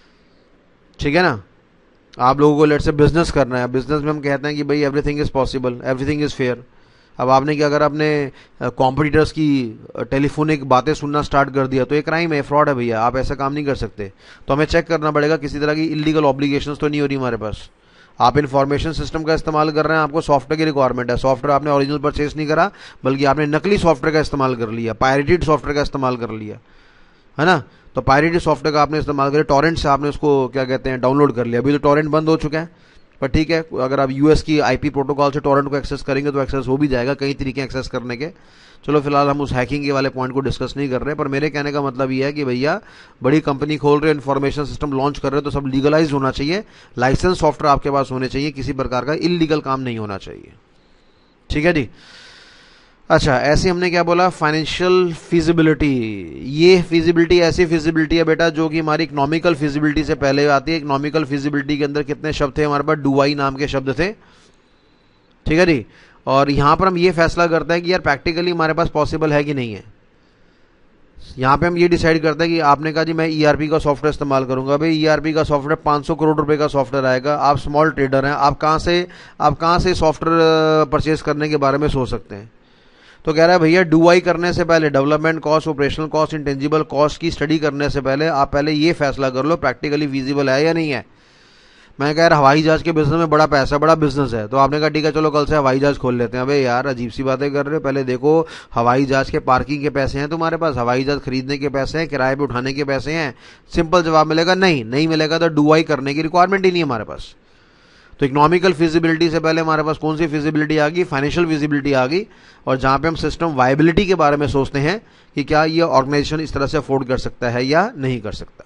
ठीक है ना। आप लोगों को लेट से बिजनेस करना है, बिजनेस में हम कहते हैं कि भाई everything is possible, everything is fair. अब आपने क्या, अगर आपने कॉम्पिटिटर्स की टेलीफोनिक बातें सुनना स्टार्ट कर दिया तो ये क्राइम है, फ्रॉड है भैया, आप ऐसा काम नहीं कर सकते। तो हमें चेक करना पड़ेगा किसी तरह की इलीगल ऑब्लिगेशंस तो नहीं हो रही हमारे पास। आप इन्फॉर्मेशन सिस्टम का इस्तेमाल कर रहे हैं, आपको सॉफ्टवेयर की रिक्वायरमेंट है, सॉफ्टवेयर आपने ओरिजिनल परचेस नहीं करा बल्कि आपने नकली सॉफ्टवेयर का इस्तेमाल कर लिया, पायरेटेड सॉफ्टवेयर का इस्तेमाल कर लिया, है ना। तो पायरेटेड सॉफ्टवेयर का आपने इस्तेमाल किया, टॉरेंट से आपने उसको क्या कहते हैं डाउनलोड कर लिया। अभी तो टॉरेंट बंद हो चुका है, पर ठीक है, अगर आप यूएस की आईपी प्रोटोकॉल से टॉरेंट को एक्सेस करेंगे तो एक्सेस हो भी जाएगा, कई तरीके एक्सेस करने के। चलो फिलहाल हम उस हैकिंग के वाले पॉइंट को डिस्कस नहीं कर रहे, पर मेरे कहने का मतलब ये है कि भैया बड़ी कंपनी खोल रहे हो, इन्फॉर्मेशन सिस्टम लॉन्च कर रहे हो तो सब लीगलाइज होना चाहिए, लाइसेंस सॉफ्टवेयर आपके पास होने चाहिए, किसी प्रकार का इलीगल काम नहीं होना चाहिए। ठीक है जी। अच्छा, ऐसे हमने क्या बोला, फाइनेंशियल फिजिबिलिटी। ये फिजिबिलिटी ऐसी फिजिबिलिटी है बेटा जो कि हमारी इकोनॉमिकल फिजिबिलिटी से पहले आती है। इकोनॉमिकल फिजिबिलिटी के अंदर कितने शब्द थे हमारे पास, डूआई नाम के शब्द थे। ठीक है जी। और यहां पर हम ये फैसला करते हैं कि यार प्रैक्टिकली हमारे पास पॉसिबल है कि नहीं है। यहाँ पे हम ये डिसाइड करते हैं कि आपने कहा जी मैं ईआरपी का सॉफ्टवेयर इस्तेमाल करूंगा, भाई ईआरपी का सॉफ्टवेयर 500 करोड़ रुपए का सॉफ्टवेयर आएगा, आप स्मॉल ट्रेडर हैं, आप कहाँ से सॉफ्टवेयर परचेज करने के बारे में सोच सकते हैं। तो कह रहा है भैया डू-आई करने से पहले, development cost, operational cost, intangible cost की स्टडी करने से पहले आप पहले ये फैसला कर लो प्रैक्टिकली फिजिबल है या नहीं है। मैं कह रहा हवाई जहाज के बिजनेस में बड़ा पैसा, बड़ा बिजनेस है, तो आपने कहा ठीक है चलो कल से हवाई जहाज खोल लेते हैं। अबे यार अजीब सी बातें कर रहे हो, पहले देखो हवाई जहाज के पार्किंग के पैसे हैं तुम्हारे पास, हवाई जहाज खरीदने के पैसे हैं, किराए पे उठाने के पैसे हैं। सिंपल जवाब मिलेगा नहीं मिलेगा, तो डू-आई करने की रिक्वायरमेंट ही नहीं है हमारे पास। तो इकोनॉमिकल फिजिबिलिटी से पहले हमारे पास कौन सी फिजिबिलिटी आ गई, फाइनेंशियल फिजिबिलिटी आ गई, और जहां पे हम सिस्टम वायबिलिटी के बारे में सोचते हैं कि क्या ये ऑर्गेनाइजेशन इस तरह से अफोर्ड कर सकता है या नहीं कर सकता।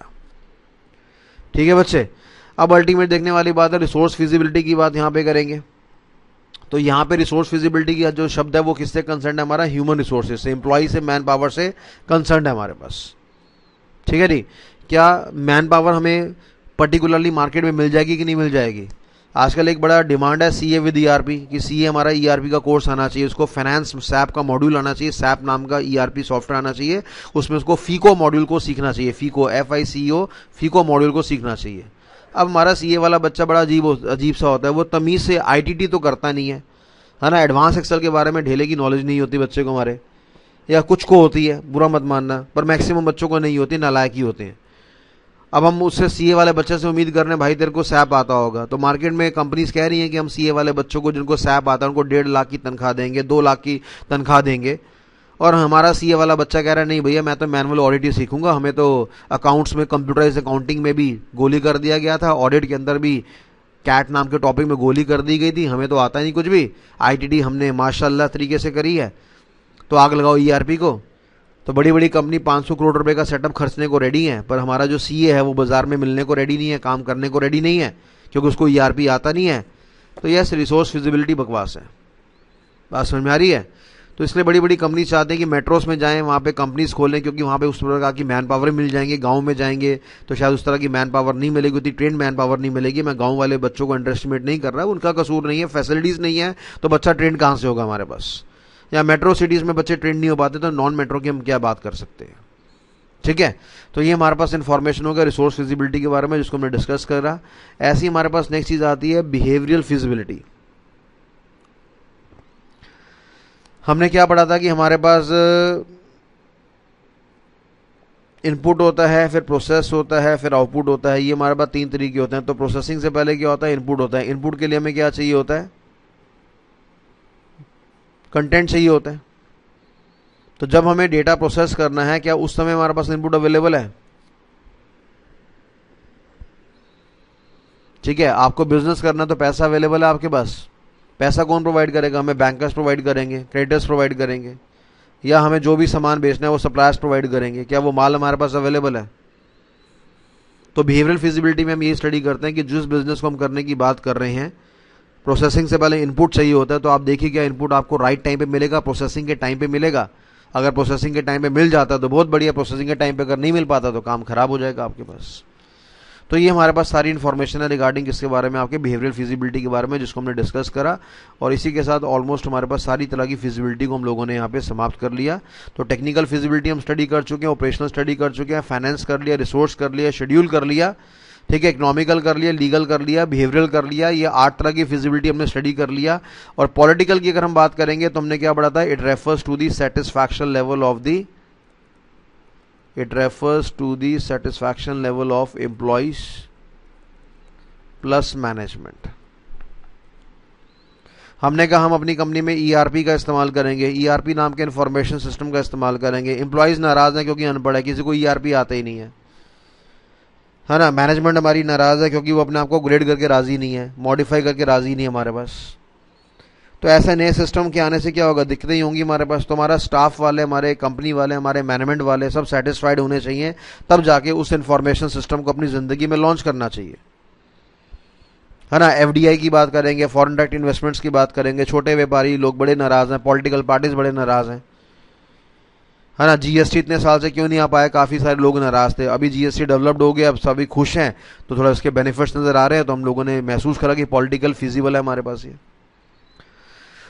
ठीक है बच्चे, अब अल्टीमेट देखने वाली बात है रिसोर्स फिजिबिलिटी की बात यहां पे करेंगे। तो यहां पे रिसोर्स फिजिबिलिटी की जो शब्द है वो किससे कंसर्न है, हमारा ह्यूमन रिसोर्सेज से, एम्प्लॉय से, मैन पावर से कंसर्न है हमारे पास। ठीक है जी, क्या मैन पावर हमें पर्टिकुलरली मार्केट में मिल जाएगी कि नहीं मिल जाएगी। आजकल एक बड़ा डिमांड है सीए विद ईआरपी, कि सीए हमारा ईआरपी का कोर्स आना चाहिए, उसको फाइनेंस सैप का मॉड्यूल आना चाहिए, सैप नाम का ईआरपी सॉफ्टवेयर आना चाहिए, उसमें उसको फीको मॉड्यूल को सीखना चाहिए, फीको FICO फीको मॉड्यूल को सीखना चाहिए। अब हमारा सीए वाला बच्चा बड़ा अजीब सा होता है, वो तमीज से आईटीटी तो करता नहीं है ना, एडवांस एक्सेल के बारे में ढेले की नॉलेज नहीं होती बच्चे को हमारे, या कुछ को होती है, बुरा मत मानना, पर मैक्सिमम बच्चों को नहीं होती, नालायक ही होते हैं। अब हम उससे सीए वाले बच्चे से उम्मीद कर रहे हैं भाई तेरे को सैप आता होगा, तो मार्केट में कंपनीज कह रही हैं कि हम सीए वाले बच्चों को जिनको सैप आता है उनको 1.5 लाख की तनख्वाह देंगे, 2 लाख की तनख्वाह देंगे, और हमारा सीए वाला बच्चा कह रहा है नहीं भैया मैं तो मैनुअल ऑडिट ही सीखूंगा, हमें तो अकाउंट्स में, कंप्यूटराइज अकाउंटिंग में भी गोली कर दिया गया था, ऑडिट के अंदर भी कैट नाम के टॉपिक में गोली कर दी गई थी, हमें तो आता ही नहीं कुछ भी, आईटीटी हमने माशाल्लाह तरीके से करी है, तो आग लगाओ ईआरपी को। तो बड़ी बड़ी कंपनी 500 करोड़ रुपए का सेटअप खर्चने को रेडी है, पर हमारा जो सीए है वो बाजार में मिलने को रेडी नहीं है, काम करने को रेडी नहीं है, क्योंकि उसको ईआरपी आता नहीं है। तो यस, रिसोर्स फिजिबिलिटी बकवास है, बात समझ में आ रही है। तो इसलिए बड़ी बड़ी कंपनी चाहते हैं कि मेट्रोस में जाएं, वहाँ पे कंपनीज खोलें, क्योंकि वहाँ पे उस प्रकार की मैन पावर मिल जाएंगे। गांव में जाएंगे तो शायद उस तरह की मैन पावर नहीं मिलेगी, उतनी ट्रेंड मैन पावर नहीं मिलेगी। मैं गांव वाले बच्चों को अंडरएस्टिमेट नहीं कर रहा, उनका कसूर नहीं है, फैसिलिटीज नहीं है, तो बच्चा ट्रेंड कहाँ से होगा हमारे पास। या मेट्रो सिटीज में बच्चे ट्रेंड नहीं हो पाते, तो नॉन मेट्रो की हम क्या बात कर सकते हैं। ठीक है, तो ये हमारे पास इन्फॉर्मेशन होगा रिसोर्स फिजिबिलिटी के बारे में, जिसको हमने डिस्कस कर रहा। ऐसी हमारे पास नेक्स्ट चीज आती है बिहेवियरल फिजिबिलिटी। हमने क्या पढ़ा था कि हमारे पास इनपुट होता है, फिर प्रोसेस होता है, फिर आउटपुट होता है। ये हमारे पास 3 तरीके होते हैं। तो प्रोसेसिंग से पहले क्या होता है, इनपुट होता है। इनपुट के लिए हमें क्या चाहिए होता है, कंटेंट चाहिए होता है। तो जब हमें डेटा प्रोसेस करना है, क्या उस समय हमारे पास इनपुट अवेलेबल है। ठीक है, आपको बिजनेस करना तो पैसा अवेलेबल है आपके पास। पैसा कौन प्रोवाइड करेगा, हमें बैंकर्स प्रोवाइड करेंगे, क्रेडिटर्स प्रोवाइड करेंगे, या हमें जो भी सामान बेचना है वो सप्लायर्स प्रोवाइड करेंगे। क्या वो माल हमारे पास अवेलेबल है। तो बिहेवियरल फिजिबिलिटी में हम ये स्टडी करते हैं कि जिस बिजनेस को हम करने की बात कर रहे हैं, प्रोसेसिंग से पहले इनपुट चाहिए होता है। तो आप देखिए क्या इनपुट आपको राइट टाइम पे मिलेगा, प्रोसेसिंग के टाइम पे मिलेगा। अगर प्रोसेसिंग के टाइम पे मिल जाता है तो बहुत बढ़िया, प्रोसेसिंग के टाइम पे अगर नहीं मिल पाता तो काम खराब हो जाएगा आपके पास। तो ये हमारे पास सारी इन्फॉर्मेशन है रिगार्डिंग किसके बारे में, आपके बिहेवियरल फिजिबिलिटी के बारे में, जिसको हमने डिस्कस करा। और इसी के साथ ऑलमोस्ट हमारे पास सारी तरह की फिजिबिलिटी को हम लोगों ने यहाँ पे समाप्त कर लिया। तो टेक्निकल फिजिबिलिटी हम स्टडी कर चुके हैं, ऑपरेशनल स्टडी कर चुके हैं, फाइनेंस कर लिया, रिसोर्स कर लिया, शेड्यूल कर लिया, ठीक है, इकोनॉमिकल कर लिया, लीगल कर लिया, बिहेवियरल कर लिया। ये 8 तरह की फिजिबिलिटी हमने स्टडी कर लिया। और पॉलिटिकल की अगर हम बात करेंगे तो हमने क्या पढ़ा था, it refers to the satisfaction level of the satisfaction level of employees plus management. हमने कहा हम अपनी कंपनी में ईआरपी का इस्तेमाल करेंगे, ईआरपी नाम के इंफॉर्मेशन सिस्टम का इस्तेमाल करेंगे। एम्प्लॉइज नाराज हैं क्योंकि अनपढ़ है, किसी को ईआरपी आता ही नहीं है ना। मैनेजमेंट हमारी नाराज है क्योंकि वो अपने आप को ग्रेड करके राजी नहीं है, मॉडिफाई करके राजी नहीं है हमारे पास। तो ऐसे नए सिस्टम के आने से क्या होगा, दिक्कतें ही होंगी हमारे पास। तो हमारा स्टाफ वाले, हमारे कंपनी वाले, हमारे मैनेजमेंट वाले सब सेटिस्फाइड होने चाहिए, तब जाके उस इंफॉर्मेशन सिस्टम को अपनी जिंदगी में लॉन्च करना चाहिए, है ना। एफडीआई की बात करेंगे, फॉरेन डायरेक्ट इन्वेस्टमेंट्स की बात करेंगे, छोटे व्यापारी लोग बड़े नाराज हैं, पॉलिटिकल पार्टीज बड़े नाराज हैं, है ना। जीएसटी इतने साल से क्यों नहीं आ पाया, काफी सारे लोग नाराज थे। अभी जीएसटी डेवलप्ड हो गया, अब सभी खुश हैं, तो थोड़ा इसके बेनिफिट्स नजर आ रहे हैं, तो हम लोगों ने महसूस करा कि पॉलिटिकल फिजिबल है हमारे पास ये।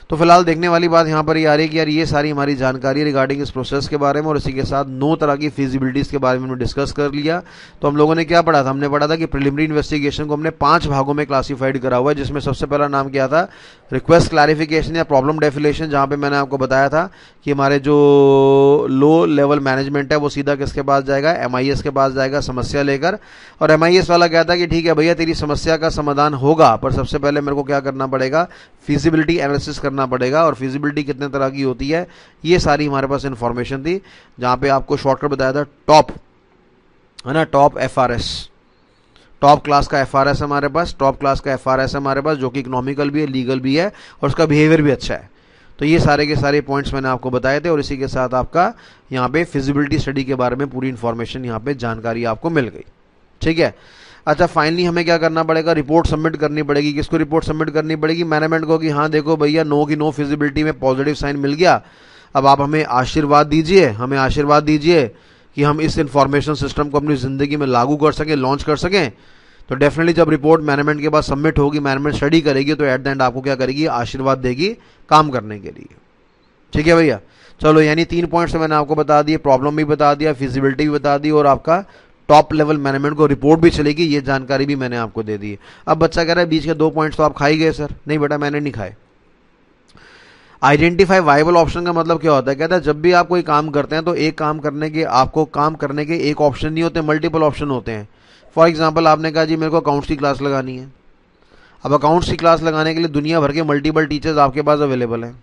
तो फिलहाल देखने वाली बात यहाँ पर ये आ रही है कि यार ये सारी हमारी जानकारी रिगार्डिंग इस प्रोसेस के बारे में और इसी के साथ 9 तरह की फिजिबिलिटीज के बारे में हमने डिस्कस कर लिया। तो हम लोगों ने क्या पढ़ा था, हमने पढ़ा था कि प्रिलिमिनरी इन्वेस्टिगेशन को हमने 5 भागों में क्लासिफाइड करा हुआ है, जिसमें सबसे पहला नाम क्या था, रिक्वेस्ट क्लैरिफिकेशन या प्रॉब्लम डेफिनेशन, जहाँ पे मैंने आपको बताया था कि हमारे जो लो लेवल मैनेजमेंट है वो सीधा किसके पास जाएगा, MIS के पास जाएगा समस्या लेकर। और MIS वाला कहता है कि ठीक है भैया तेरी समस्या का समाधान होगा, पर सबसे पहले मेरे को क्या करना पड़ेगा, फिजिबिलिटी एनालिसिस करना पड़ेगा। और फिजिबिलिटी कितने तरह की होती है, ये सारी हमारे पास इंफॉर्मेशन थी, जहां पे आपको शॉर्टकट बताया था टॉप, है ना, टॉप FRS, टॉप क्लास का FRS हमारे पास, टॉप क्लास का FRS हमारे पास, जो कि इकोनॉमिकल भी है, लीगल भी है और उसका बिहेवियर भी अच्छा है। तो ये सारे के सारे पॉइंट्स मैंने आपको बताए थे और इसी के साथ आपका यहाँ पे फिजिबिलिटी स्टडी के बारे में पूरी इंफॉर्मेशन, यहाँ पे जानकारी आपको मिल गई। ठीक है, अच्छा फाइनली हमें क्या करना पड़ेगा, रिपोर्ट सबमिट करनी पड़ेगी। किसको रिपोर्ट सबमिट करनी पड़ेगी, मैनेजमेंट को, कि हाँ देखो भैया नो की नो फिजिबिलिटी में पॉजिटिव साइन मिल गया, अब आप हमें आशीर्वाद दीजिए, हमें आशीर्वाद दीजिए कि हम इस इंफॉर्मेशन सिस्टम को अपनी जिंदगी में लागू कर सकें, लॉन्च कर सकें। तो डेफिनेटली जब रिपोर्ट मैनेजमेंट के पास सबमिट होगी, मैनेजमेंट स्टडी करेगी, तो एट द एंड आपको क्या करेगी, आशीर्वाद देगी काम करने के लिए। ठीक है भैया, चलो यानी 3 पॉइंट्स मैंने आपको बता दिए, प्रॉब्लम भी बता दिया, फिजिबिलिटी भी बता दी और आपका टॉप लेवल मैनेजमेंट को रिपोर्ट भी चलेगी, ये जानकारी भी मैंने आपको दे दी है। अब बच्चा कह रहा है बीच के 2 पॉइंट्स तो आप खाई गए सर। नहीं बेटा, मैंने नहीं खाए। आइडेंटिफाई वायबल ऑप्शन का मतलब क्या होता है, कहता है जब भी आप कोई काम करते हैं तो एक काम करने के, आपको काम करने के एक ऑप्शन नहीं होते, मल्टीपल ऑप्शन होते हैं। फॉर एग्जाम्पल आपने कहा जी मेरे को अकाउंट्स की क्लास लगानी है। अब अकाउंट्स की क्लास लगाने के लिए दुनिया भर के मल्टीपल टीचर्स आपके पास अवेलेबल है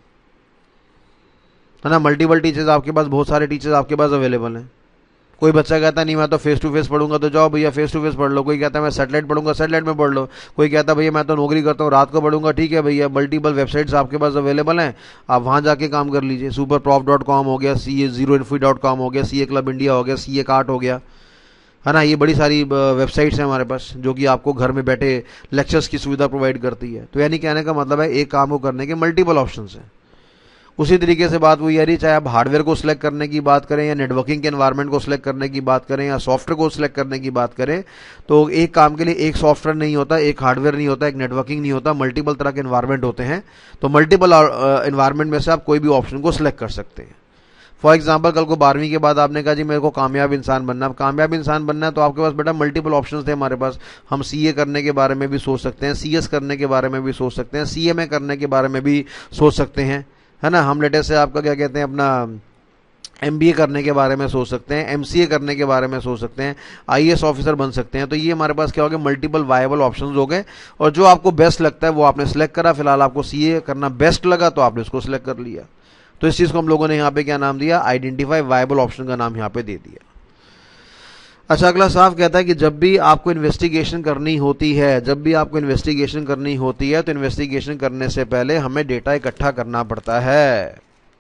ना, मल्टीपल टीचर्स आपके पास, बहुत सारे टीचर्स आपके पास अवेलेबल हैं। कोई बच्चा कहता नहीं मैं तो फेस टू फेस पढ़ूंगा, तो जाओ भैया फेस टू फेस पढ़ लो। कोई कहता है मैं सैटेलाइट पढ़ूंगा, सैटेलाइट में पढ़ लो। कोई कहता है भैया मैं तो नौकरी करता हूँ रात को पढ़ूंगा, ठीक है भैया, मल्टीपल वेबसाइट्स आपके पास अवेलेबल हैं, आप वहाँ जाके काम कर लीजिए। superprof.com हो गया, CA0info.com हो गया, CA Club India हो गया, CA Cart हो गया, है ना, ये बड़ी सारी वेबसाइट्स हैं हमारे पास जो कि आपको घर में बैठे लेक्चर्स की सुविधा प्रोवाइड करती है। तो यानी कहने का मतलब है एक काम को करने के मल्टीपल ऑप्शंस हैं। उसी तरीके से बात हुई यारी, चाहे आप हार्डवेयर को सिलेक्ट करने की बात करें या नेटवर्किंग के एनवायरनमेंट को सिलेक्ट करने की बात करें या सॉफ्टवेयर को सिलेक्ट करने की बात करें, तो एक काम के लिए एक सॉफ्टवेयर नहीं होता, एक हार्डवेयर नहीं होता, एक नेटवर्किंग नहीं होता, मल्टीपल तरह के एनवायरनमेंट होते हैं। तो मल्टीपल एनवायरनमेंट में से आप कोई भी ऑप्शन को सिलेक्ट कर सकते हैं। फॉर एग्जाम्पल कल को 12वीं के बाद आपने कहा जी मेरे को कामयाब इंसान बनना है। अब कामयाब इंसान बनना है तो आपके पास बेटा मल्टीपल ऑप्शंस थे हमारे पास। हम CA करने के बारे में भी सोच सकते हैं, CS करने के बारे में भी सोच सकते हैं, CMA करने के बारे में भी सोच सकते हैं, है ना। हम लेटेस्ट से आपका क्या कहते हैं अपना MBA करने के बारे में सोच सकते हैं, MCA करने के बारे में सोच सकते हैं, IAS ऑफिसर बन सकते हैं। तो ये हमारे पास क्या हो गया, मल्टीपल वायबल ऑप्शंस हो गए और जो आपको बेस्ट लगता है वो आपने सेलेक्ट करा। फिलहाल आपको CA करना बेस्ट लगा तो आपने उसको सिलेक्ट कर लिया। तो इस चीज को हम लोगों ने यहाँ पे क्या नाम दिया, आइडेंटिफाई वायबल ऑप्शन का नाम यहाँ पे दे दिया। अच्छा अगला साफ कहता है कि जब भी आपको इन्वेस्टिगेशन करनी होती है, जब भी आपको इन्वेस्टिगेशन करनी होती है तो इन्वेस्टिगेशन करने से पहले हमें डेटा इकट्ठा करना पड़ता है।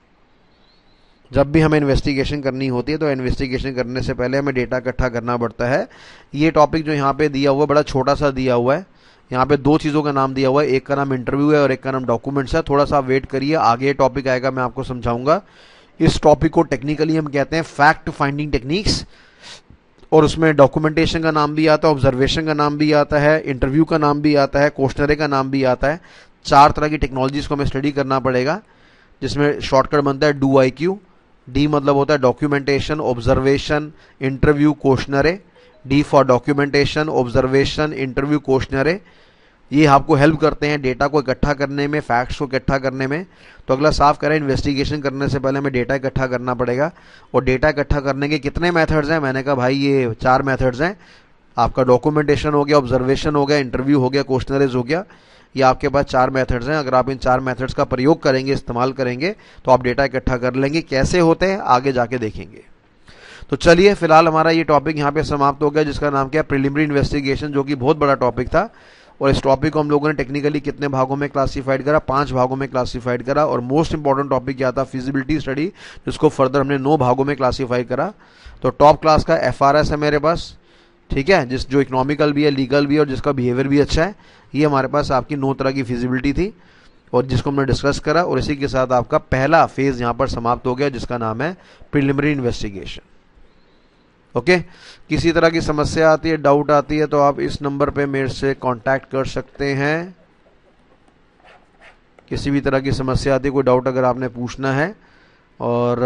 जब भी हमें इन्वेस्टिगेशन करनी होती है तो इन्वेस्टिगेशन करने से पहले हमें डेटा इकट्ठा करना पड़ता है। ये टॉपिक जो यहाँ पे दिया हुआ है बड़ा छोटा सा दिया हुआ है। यहाँ पे 2 चीज़ों का नाम दिया हुआ है, एक का नाम इंटरव्यू है और एक का नाम डॉक्यूमेंट्स है। थोड़ा सा वेट करिए, आगे टॉपिक आएगा मैं आपको समझाऊंगा। इस टॉपिक को टेक्निकली हम कहते हैं फैक्ट फाइंडिंग टेक्निक्स, और उसमें डॉक्यूमेंटेशन का नाम भी आता है, ऑब्जर्वेशन का नाम भी आता है, इंटरव्यू का नाम भी आता है, क्वेश्चनरी का नाम भी आता है। 4 तरह की टेक्नोलॉजीज को हमें स्टडी करना पड़ेगा, जिसमें शॉर्टकट बनता है DOIQ। D मतलब होता है documentation, observation, interview, questionnaire. D for documentation, observation, interview, questionnaire. ये आपको हेल्प करते हैं डेटा को इकट्ठा करने में, फैक्ट्स को इकट्ठा करने में। तो अगला साफ करें, इन्वेस्टिगेशन करने से पहले हमें डेटा इकट्ठा करना पड़ेगा। और डेटा इकट्ठा करने के कितने मेथड्स हैं, मैंने कहा भाई ये 4 मेथड्स हैं। आपका डॉक्यूमेंटेशन हो गया, ऑब्जर्वेशन हो गया, इंटरव्यू हो गया, क्वेश्चनरीज हो गया। ये आपके पास 4 मेथड्स हैं। अगर आप इन 4 मेथड्स का प्रयोग करेंगे, इस्तेमाल करेंगे, तो आप डेटा इकट्ठा कर लेंगे। कैसे होते हैं आगे जाके देखेंगे। तो चलिए फिलहाल हमारा ये टॉपिक यहाँ पे समाप्त हो गया, जिसका नाम क्या है, प्रिलिमिनरी इन्वेस्टिगेशन, जो कि बहुत बड़ा टॉपिक था। और इस टॉपिक को हम लोगों ने टेक्निकली कितने भागों में क्लासिफाइड करा, 5 भागों में क्लासिफाइड करा। और मोस्ट इंपॉर्टेंट टॉपिक क्या था, फिजिबिलिटी स्टडी, जिसको फर्दर हमने 9 भागों में क्लासीफाई करा। तो टॉप क्लास का FRS है मेरे पास, ठीक है, जो इकोनॉमिकल भी है, लीगल भी है और जिसका बिहेवियर भी अच्छा है। ये हमारे पास आपकी 9 तरह की फिजिबिलिटी थी और जिसको हमने डिस्कस करा। और इसी के साथ आपका पहला फेज यहाँ पर समाप्त हो गया, जिसका नाम है प्रिलिमिनरी इन्वेस्टिगेशन। ओके, किसी तरह की समस्या आती है, डाउट आती है, तो आप इस नंबर पे मेरे से कांटेक्ट कर सकते हैं। किसी भी तरह की समस्या आती है, कोई डाउट अगर आपने पूछना है, और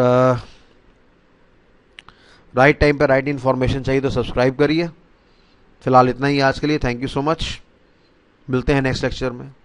राइट टाइम पे राइट इन्फॉर्मेशन चाहिए तो सब्सक्राइब करिए। फिलहाल इतना ही आज के लिए। Thank you so much. मिलते हैं नेक्स्ट लेक्चर में।